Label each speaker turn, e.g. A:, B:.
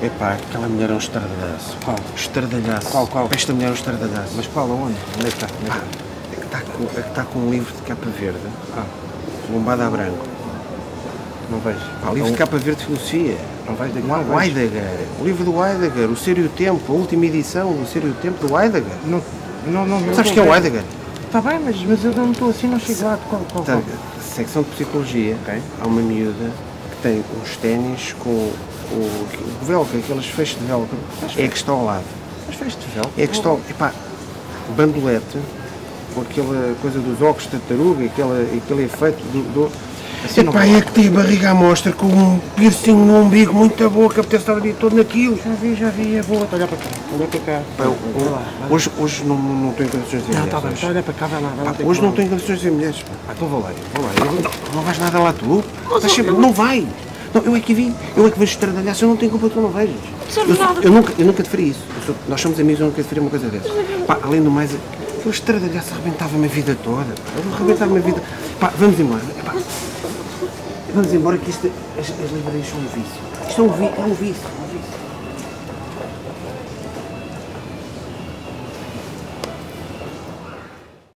A: Epá, aquela mulher é um estardalhaço.
B: Qual?
A: Estardalhaço.
B: Qual?
A: Esta mulher é um estardalhaço.
B: Mas qual? Aonde? Onde é que está?
A: É que está com um livro de capa verde. Lombada a branco.
B: Não vejo.
A: Livro de capa verde de filosofia.
B: Não vejo daqui.
A: O Heidegger. O livro do Heidegger. O Ser e o Tempo. A última edição do Ser e o Tempo do Heidegger.
B: Não.
A: Sabes quem é o Heidegger?
B: Está bem, mas eu não estou assim, não chego lá. Qual?
A: Secção de Psicologia.
B: Ok.
A: Há uma miúda que tem uns ténis com o velcro, aqueles fechos de velcro. É que está ao lado.
B: Mas fez-te velcro?
A: É que está, epá, bandolete, com aquela coisa dos óculos de tartaruga, aquele efeito do
B: Assim
A: epá, é que tem a barriga à mostra com um piercing no umbigo muito boa, que apetece estar o dia todo naquilo.
B: Já vi, é boa. Olha para cá.
A: Pá, hoje não estou em condições de ver
B: Não,
A: mulheres.
B: está bem, olha para cá, vai lá.
A: Hoje não estou em condições de ver mulheres. Pá.
B: Então vou lá.
A: Não vais nada lá tu? Estás sempre, não vai. Não, eu é que vejo estradalhaço, eu não tenho culpa que tu não vejas. Eu nunca te faria isso. Nós somos amigos, eu nunca te faria uma coisa dessas. Pá, além do mais, aquele estradalhaço arrebentava-me a vida toda. Ele arrebentava-me a vida. Pá, vamos embora. Epá, vamos embora que isto, as livrarias são um vício. Isto é um vício.